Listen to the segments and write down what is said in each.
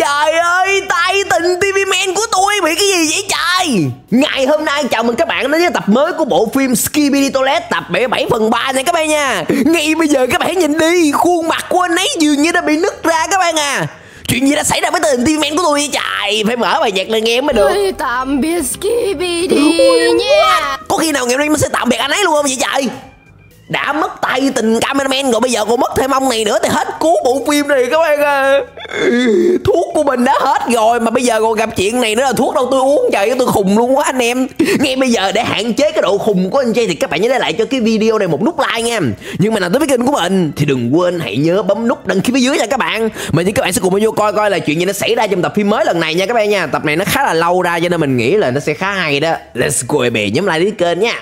Trời ơi, Titan TV Man của tôi bị cái gì vậy trời? Ngày hôm nay chào mừng các bạn đến với tập mới của bộ phim Skibidi Toilet tập 77/3 nha các bạn nha. Ngay bây giờ các bạn nhìn đi, khuôn mặt của anh ấy dường như đã bị nứt ra các bạn à. Chuyện gì đã xảy ra với Titan TV Man của tôi vậy trời? Phải mở bài nhạc lên nghe mới được. Tạm biệt Skibidi nha. Có khi nào ngày hôm nay mình sẽ tạm biệt anh ấy luôn không vậy trời? Đã mất tay tình cameraman rồi bây giờ còn mất thêm ông này nữa thì hết cứu bộ phim này các bạn à. Thuốc của mình đã hết rồi mà bây giờ còn gặp chuyện này nữa là thuốc đâu tôi uống trời, tôi khùng luôn quá anh em. Ngay bây giờ để hạn chế cái độ khùng của anh Jay thì các bạn nhớ để lại cho cái video này một nút like nha. Nhưng mà nào tới với kênh của mình thì đừng quên hãy nhớ bấm nút đăng ký phía dưới nha các bạn. Mình thì các bạn sẽ cùng vô coi là chuyện gì nó xảy ra trong tập phim mới lần này nha các bạn nha. Tập này nó khá là lâu ra cho nên mình nghĩ là nó sẽ khá hay đó. Let's go bè, nhấn like đến kênh nha.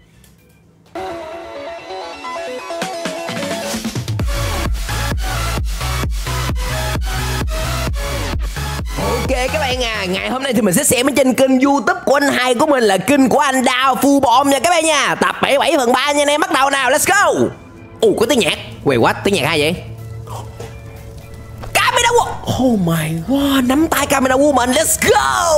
Ok các bạn à, ngày hôm nay thì mình sẽ xem ở trên kênh YouTube của anh hai của mình là kênh của anh Đao Full Bom nha các bạn nha. Tập 77/3 nha anh em, bắt đầu nào, let's go. Có tiếng nhạc, wait what, tiếng nhạc hay vậy? Camera Woman, oh my god, nắm tay Camera Woman, let's go.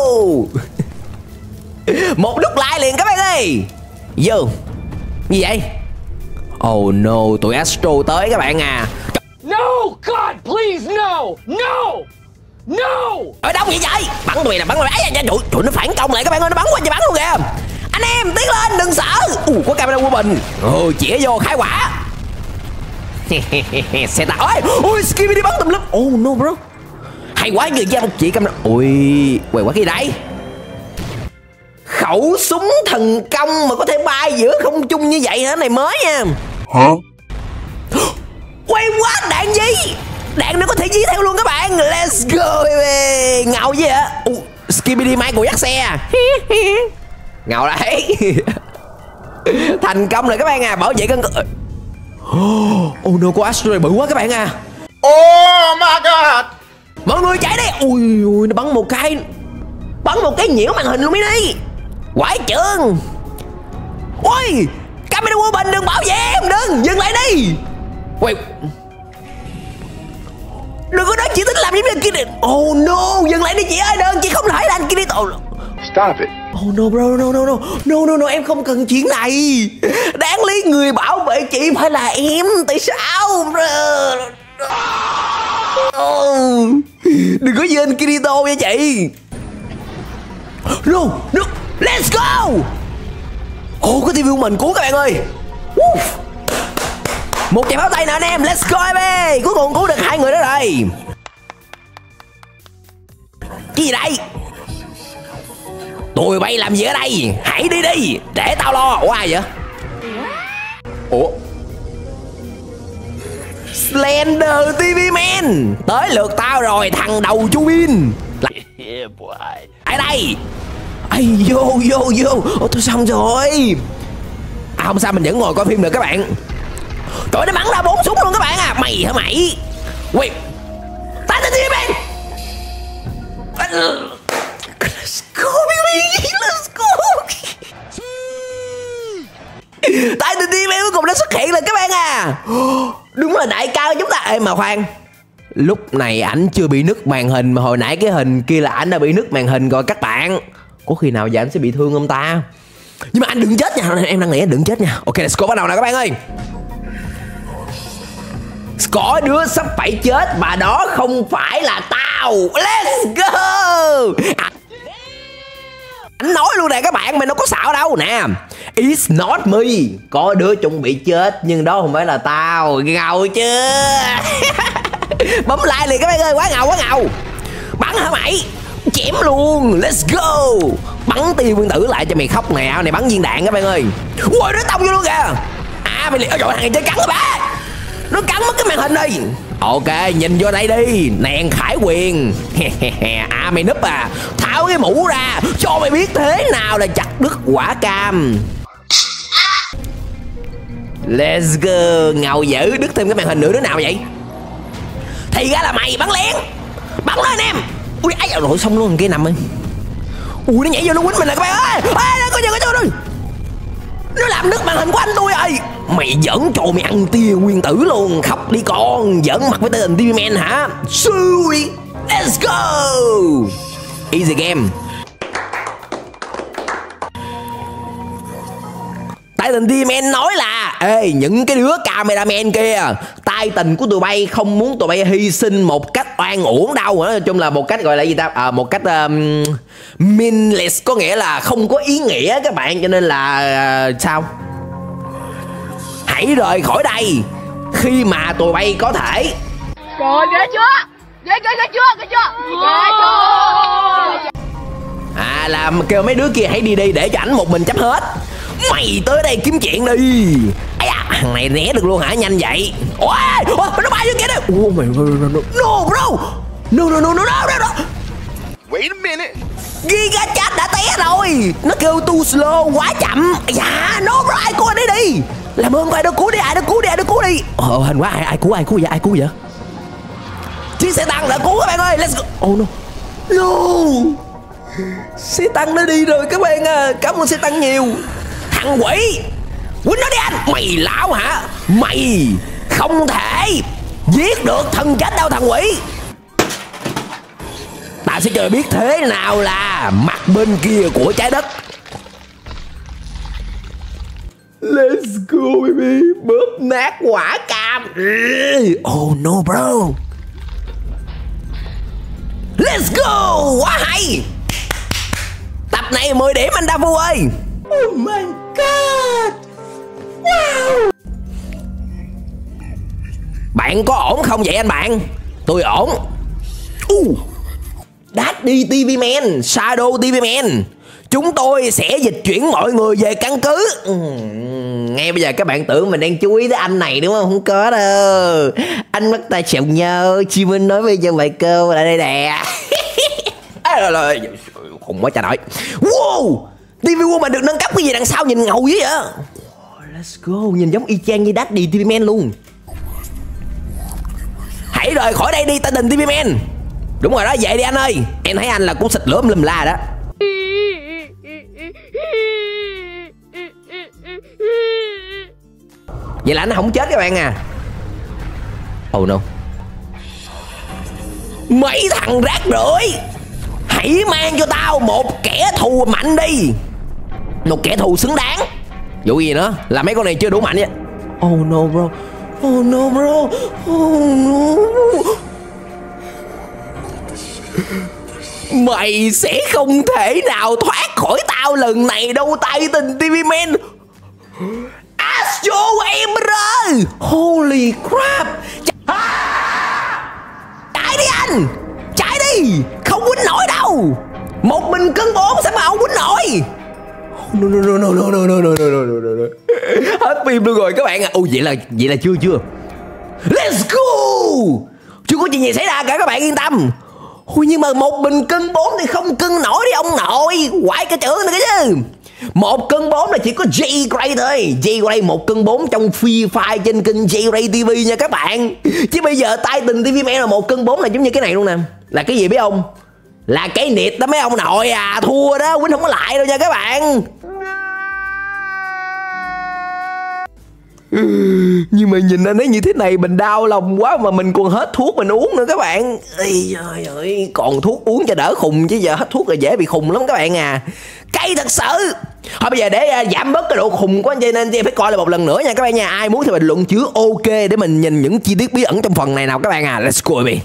Một nút like liền các bạn ơi. Vô, gì vậy? Oh no, tụi Astro tới các bạn à. No, God, please, no, no. No! Ở đâu vậy vậy? Bắn tụi nè, bắn tụi ấy, tụi nó phản công lại các bạn ơi, nó bắn qua cho bắn luôn kìa. Anh em tiến lên, đừng sợ. Có camera của mình. Chĩa vô khai quả. Xe tải. Ôi, Skibidi bắn tùm lum. Oh no bro. Hay quá người ra một chị camera. Ui, quay quá cái đấy. Khẩu súng thần công mà có thể bay giữa không trung như vậy hả? Này mới nha. Hả? Quay quá, đạn gì? Đạn nó có thể dí theo luôn các bạn. Let's go baby. Ngầu gì vậy? Skibidi Michael dắt xe. Ngầu đấy. Thành công rồi các bạn à, bảo vệ con. Oh no, con Astro này bự quá các bạn à. Oh my god. Mọi người chạy đi. Ui, nó bắn một cái nhiễu màn hình luôn đi. Quái trường. Ôi, camera của mình đừng bảo vệ em, đừng, dừng lại đi. Quay. Đừng có nói chị tính làm giống như kia. Oh no, dừng lại đi chị ơi, đừng, chị không thể làm kia đi. Stop it. Oh no bro, no, em không cần chuyện này. Đáng lý người bảo vệ chị phải là em. Tại sao bro? Đừng có dên Kirito nha chị. No, let's go. Có TV của mình cứu các bạn ơi. Một tràng pháo tay nè anh em, let's go baby. Cuối cùng cứu được 2 người đó rồi. Cái gì đây? Tụi bay làm gì ở đây? Hãy đi đi, để tao lo. Ủa ai vậy? Slender TV Man, tới lượt tao rồi thằng đầu chu bin. Ở đây. Ây, vô. Tôi xong rồi. Không sao, mình vẫn ngồi coi phim được các bạn. Trời, nó bắn ra 4 súng luôn các bạn à. Mày hả mày? Wait, Titan TV Man. Let's go baby, let's go. Titan TV Man cuối cùng đã xuất hiện rồi các bạn à. Đúng là đại ca của chúng ta. Ê mà khoan, lúc này ảnh chưa bị nứt màn hình mà hồi nãy cái hình kia là ảnh đã bị nứt màn hình rồi các bạn. Có khi nào giờ ảnh sẽ bị thương không ta? Nhưng mà anh đừng chết nha, em đang nghĩ anh đừng chết nha. Ok, let's go, bắt đầu nào các bạn ơi. Có đứa sắp phải chết mà đó không phải là tao. Let's go. Anh nói luôn nè các bạn, mày đâu có xạo đâu nè. It's not me. Có đứa chuẩn bị chết nhưng đó không phải là tao. Ngầu chưa? Bấm like liền các bạn ơi, quá ngầu. Bắn hả mày? Chém luôn, let's go. Bắn tiêu nguyên tử lại cho mày khóc nè. Này bắn viên đạn các bạn ơi. Ui, nó tông vô luôn kìa. Mày liền, trời, thằng này chơi cắn rồi ba. Nó cắn mất cái màn hình đi. Ok, nhìn vô đây đi. Nèn Khải Quyền. Mày núp à. Tháo cái mũ ra cho mày biết thế nào là chặt đứt quả cam. Let's go. Ngầu dữ, đứt thêm cái màn hình nữa. Đứa nào vậy? Thì ra là mày, bắn lén. Bắn lên em. Ui, ấy rồi, xong luôn kia nằm ơi. Ui, nó nhảy vô nó quýnh mình nè các bạn ơi. Coi chưa rồi. Nó làm nứt màn hình của anh tôi ơi. Mày giỡn trò mày ăn tia nguyên tử luôn. Khóc đi con, giỡn mặt với Titan TV Man hả? Xui. Let's go. Easy game. Titan TV-man nói là ê, những cái đứa cameraman kia, Titan của tụi bay không muốn tụi bay hy sinh một cách oan uổng đâu. Nói chung là một cách gọi là gì ta, một cách meaningless, có nghĩa là không có ý nghĩa các bạn. Cho nên là sao, hãy rời khỏi đây khi mà tụi bay có thể. Trời ghê chưa? Ghê chưa? À, là kêu mấy đứa kia hãy đi đi để cho ảnh một mình chấp hết. Mày tới đây kiếm chuyện đi. Ây da, thằng này né được luôn hả? Nhanh vậy. Ôi, nó bay vô kìa đó. Oh my god, no bro. No. Wait a minute. Giga Chat đã té rồi. Nó kêu too slow, quá chậm. Dạ, no bro, ai cứu anh ấy đi. Làm ơn ai đó cứu đi, ai đó cứu đi. Hình quá, ai cứu vậy? Chiếc xe tăng đã cứu các bạn ơi, let's go. Oh no. Xe tăng nó đi rồi các bạn à. Cảm ơn xe tăng nhiều. Thằng quỷ, quýnh nó đi anh. Mày lão hả? Mày không thể giết được thần chết đâu thằng quỷ. Ta sẽ cho biết thế nào là mặt bên kia của trái đất. Let's go baby. Bóp nát quả cam. Oh no bro. Let's go. Quá hay. Tập này 10 điểm anh Davu ơi. Oh my god. Wow. Bạn có ổn không vậy anh bạn? Tôi ổn. Daddy TV-man, Shadow TV-man, chúng tôi sẽ dịch chuyển mọi người về căn cứ. Ngay bây giờ các bạn tưởng mình đang chú ý tới anh này đúng không? Không có đâu. Anh bắt tay chào nhau. Chị Minh nói bây giờ bài câu lại đây nè. Khùng quá trời ơi. Wow, TV Woman được nâng cấp cái gì đằng sau nhìn ngầu dữ vậy. Let's go, nhìn giống y chang như Daddy TV-man luôn. Hãy rời khỏi đây đi Titan TV-man. Đúng rồi đó, vậy đi anh ơi. Em thấy anh là cũng xịt lửa lum la đó. Vậy là anh không chết các bạn à. Oh no. Mấy thằng rác rưởi, hãy mang cho tao một kẻ thù mạnh đi. Một kẻ thù xứng đáng. Vụ gì nữa, là mấy con này chưa đủ mạnh vậy. Oh no bro. Oh no bro. Oh no. Mày sẽ không thể nào thoát khỏi tao lần này đâu Titan TV-man. Astro Emperor. Holy crap. Chạy đi anh. Chạy đi. Không quýnh nổi đâu. Một mình cân 4 sao mà không quýnh nổi. No. Hết phim luôn rồi các bạn ạ. Vậy là chưa. Let's go. Chưa có chuyện gì xảy ra cả các bạn yên tâm. Ôi, nhưng mà một mình cân 4 thì không cân nổi đi ông nội. Quải cái chữ này chứ. 1 cân 4 là chỉ có J Gray thôi. J Gray 1 cân 4 trong Free Fire trên kênh J Gray TV nha các bạn. Chứ bây giờ Titan TV-man là 1 cân 4 là giống như cái này luôn nè. Là cái gì biết không? Là cái nịt đó mấy ông nội à. Thua đó, Quýnh không có lại đâu nha các bạn. Nhưng mà nhìn anh ấy như thế này mình đau lòng quá. Mà mình còn hết thuốc mình uống nữa các bạn. Ây trời ơi, còn thuốc uống cho đỡ khùng. Chứ giờ hết thuốc là dễ bị khùng lắm các bạn à. Cay thật sự. Thôi bây giờ để giảm bớt cái độ khùng của anh Jay nên phải coi lại một lần nữa nha các bạn nha. Ai muốn thì bình luận chữ OK để mình nhìn những chi tiết bí ẩn trong phần này nào các bạn à. Let's go baby.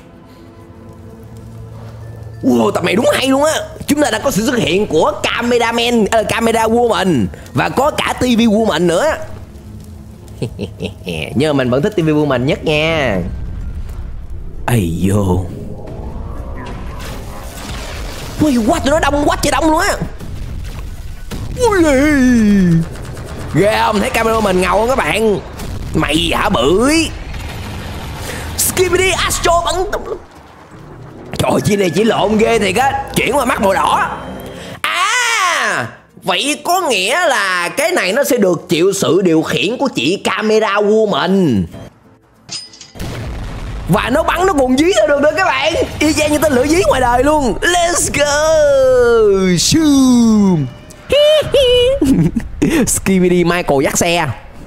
Wow, tập này đúng hay luôn á. Chúng ta đã có sự xuất hiện của Cameraman, Camera Woman. Và có cả TV Woman nữa. Nhưng mà mình vẫn thích TV Woman nhất nha. Ây vô. Ui, quá tụi nó đông quá trời đông luôn á. Ui, ghê không? Thấy camera mình ngầu không các bạn? Mày hả bưởi. Skibidi Astro bắn tung. Trời ơi, chị này chỉ lộn ghê thiệt á. Chuyển qua mắt màu đỏ. À, vậy có nghĩa là cái này nó sẽ được chịu sự điều khiển của chị Camera Woman. Và nó bắn nó còn dí ra được nữa các bạn. Y chang như tên lửa dí ngoài đời luôn. Let's go. Shoom. Skibidi Michael dắt xe.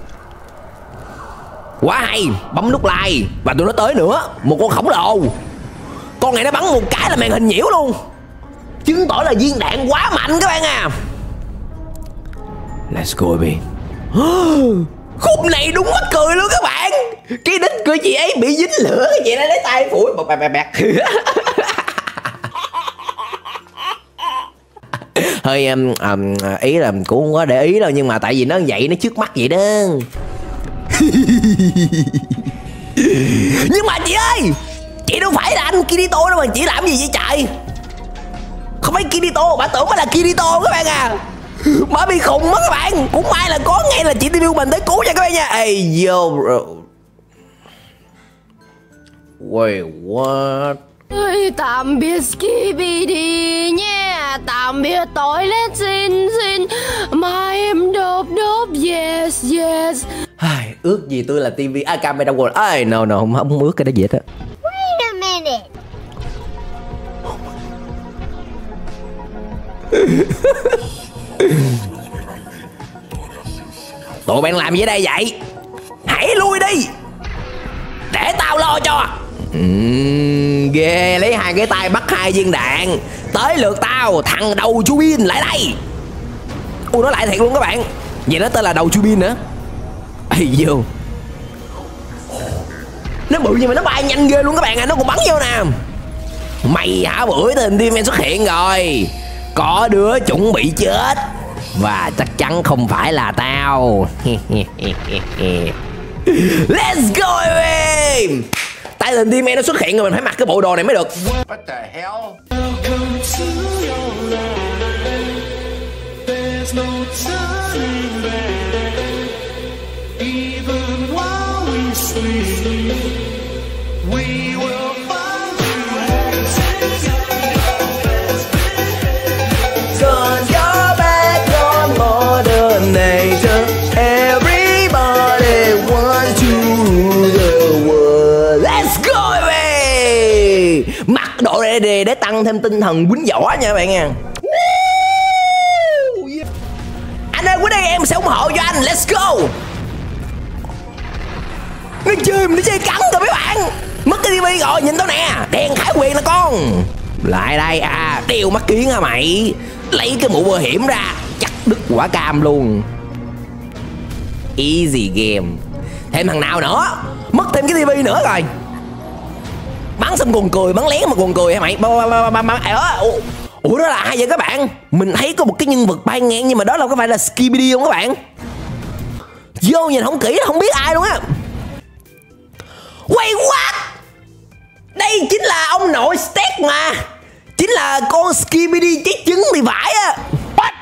Quá hay. Bấm nút like. Và tụi nó tới nữa. Một con khổng lồ. Con này nó bắn một cái là màn hình nhiễu luôn. chứng tỏ là viên đạn quá mạnh các bạn à. Let's go baby. Khúc này đúng mắc cười luôn các bạn. Cái đít của chị ấy bị dính lửa, chị đã lấy tay phủi bẹt. Hơi ý là cũng không có để ý đâu, nhưng mà tại vì nó vậy, nó trước mắt vậy đó. Nhưng mà chị ơi, chị đâu phải là anh Kirito đâu mà chị làm gì vậy trời? Không phải Kirito, bà tưởng mới là Kirito các bạn à. Bà bị khùng mất các bạn. Cũng may là có ngay là chị TV mình tới cứu nha các bạn nha. Ê yo bro. Wait what? Tạm biệt Skibidi nha. Tạm biệt toilet xin. Mai em đốp yes. Ước gì tôi là TV camera world. Ê no không ước cái đó gì hết á. Wait a minute. Tụi bạn làm gì ở đây vậy? Hãy lui đi, để tao lo cho. Ghê, lấy hai cái tay bắt hai viên đạn. Tới lượt tao, thằng đầu chú Bin lại đây. Nó lại thiệt luôn các bạn. Vậy nó tên là đầu chú Bin nữa. Ây vô, nó bự nhưng mà nó bay nhanh ghê luôn các bạn à. Nó còn bắn vô nè. Mày hả, bữa tên TV xuất hiện rồi. Có đứa chuẩn bị chết, và chắc chắn không phải là tao. Let's go baby. Tại lần TV nó xuất hiện rồi, mình phải mặc cái bộ đồ này mới được. What the hell? Mặc độ này để tăng thêm tinh thần quýnh võ nha các bạn nha. Anh ơi, qua đây em sẽ ủng hộ cho anh. Let's go. Nó chơi cắn rồi mấy bạn. Mất cái TV rồi, nhìn tao nè. Đèn Khải Quyền nè con. Lại đây à, đeo mắt kiến hả mày? Lấy cái mũ bảo hiểm ra, chắc đứt quả cam luôn. Easy game. Thêm thằng nào nữa? Mất thêm cái TV nữa rồi. Bắn xong còn cười, bắn lén mà còn cười hả mày? Ủa đó là ai vậy các bạn? Mình thấy có một cái nhân vật bay ngang, nhưng mà đó là có phải là Skibidi không các bạn? Vô nhìn không kỹ không biết ai luôn á. Wait what? Đây chính là ông nội Steak mà. Chính là con Skibidi chết trứng thì phải á. What?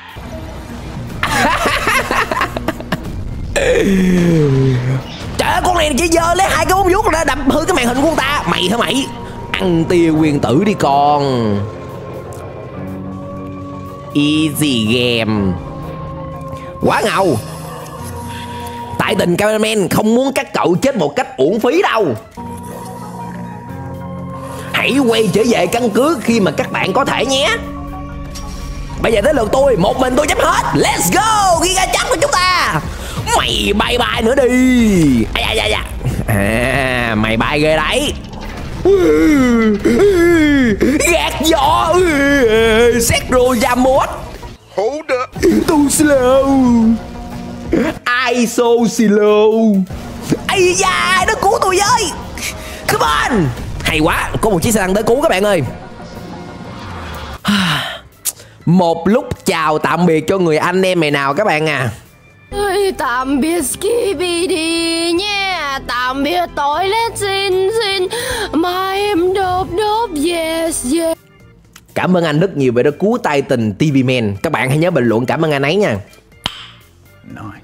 Trời ơi, con này chỉ giờ lấy hai cái bóng vuốt ra đập hư cái màn hình của ông ta. Mày hả mày? Ăn tiêu quyền tử đi con. Easy game. Quá ngầu. Tại tình cameraman không muốn các cậu chết một cách uổng phí đâu. Hãy quay trở về căn cứ khi mà các bạn có thể nhé. Bây giờ tới lượt tôi, một mình tôi chấm hết. Let's go, Giga chấm của chúng ta. Mày bay nữa đi. À, mày bay ghê đấy. Gạt gió. Sekiro Yamot. Hold up. Too slow. I so slow. Ây da, nó cứu tôi với. Come on. Hay quá, có một chiếc xe tăng tới cứu các bạn ơi. Một lúc chào tạm biệt cho người anh em mày nào các bạn à. Tạm biệt Skibidi nha. Tạm biệt toilet xin. Mai em đốp yes. Cảm ơn anh rất nhiều vì đã cứu tay tình TV Man. Các bạn hãy nhớ bình luận cảm ơn anh ấy nha. Nice.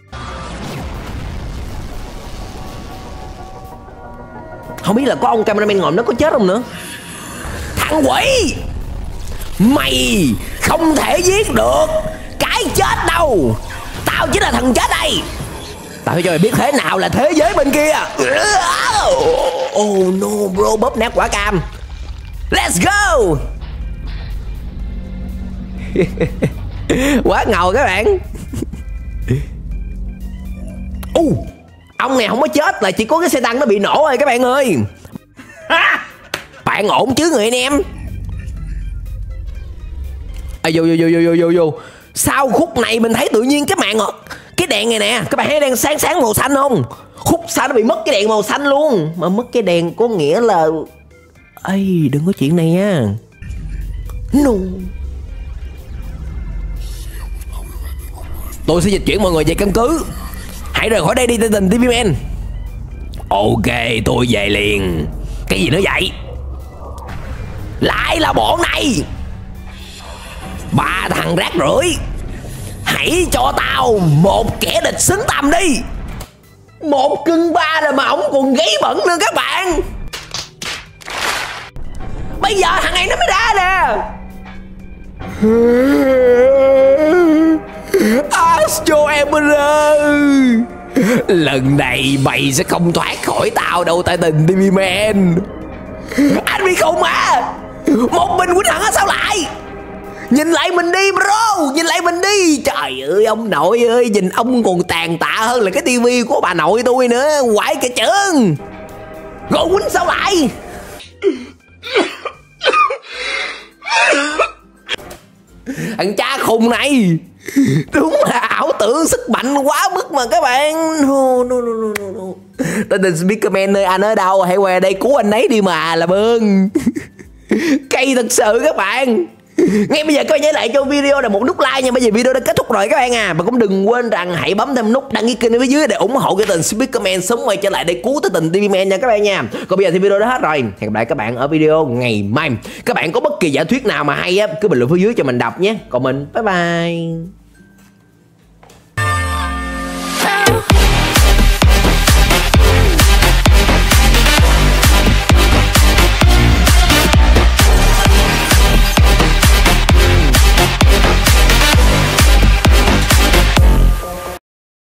Không biết là có ông cameraman ngồi nó có chết không nữa. Thằng quỷ, mày không thể giết được cái chết đâu. Tao chính là thằng chết đây. Tao phải cho mày biết thế nào là thế giới bên kia. Oh no bro, bóp nát quả cam. Let's go. Quá ngầu các bạn. Ông này không có chết, là chỉ có cái xe tăng nó bị nổ rồi các bạn ơi. Bạn ổn chứ người anh em? Vô. Sao khúc này mình thấy tự nhiên cái màn cái đèn này nè, các bạn thấy đèn sáng màu xanh không? Khúc sau nó bị mất cái đèn màu xanh luôn. Mà mất cái đèn có nghĩa là đừng có chuyện này nha. No. Tôi sẽ dịch chuyển mọi người về căn cứ. Hãy rời khỏi đây đi Titan TV Man. Ok, tôi về liền. Cái gì nữa vậy? Lại là bọn này. Ba thằng rác rưởi, hãy cho tao một kẻ địch xứng tầm đi. Một cưng ba rồi mà ổng còn gáy bẩn nữa các bạn. Bây giờ thằng này nó mới ra nè. Astro Emperor, lần này mày sẽ không thoát khỏi tao đâu Titan TV Man. Anh bị khùng à. Một mình Quýnh Hận sao lại? Nhìn lại mình đi bro, nhìn lại mình đi. Trời ơi ông nội ơi, nhìn ông còn tàn tạ hơn là cái tivi của bà nội tôi nữa. Quái cả chơn. Rồi Quýnh sao lại? Thằng cha khùng này đúng là ảo tưởng sức mạnh quá mức mà các bạn. No. Titan Speakerman ơi, anh ở đâu? Hãy qua đây cứu anh ấy đi mà làm ơn. Cay thật sự các bạn. Ngay bây giờ các bạn nhớ lại cho video là một nút like nha. Bây giờ video đã kết thúc rồi các bạn à. Và cũng đừng quên rằng hãy bấm thêm nút đăng ký kênh ở phía dưới để ủng hộ cái Titan Speakerman sớm quay trở lại để cứu Titan TV Man nha các bạn nha. Còn bây giờ thì video đã hết rồi. Hẹn gặp lại các bạn ở video ngày mai. Các bạn có bất kỳ giả thuyết nào mà hay á, cứ bình luận phía dưới cho mình đọc nhé. Còn mình bye bye.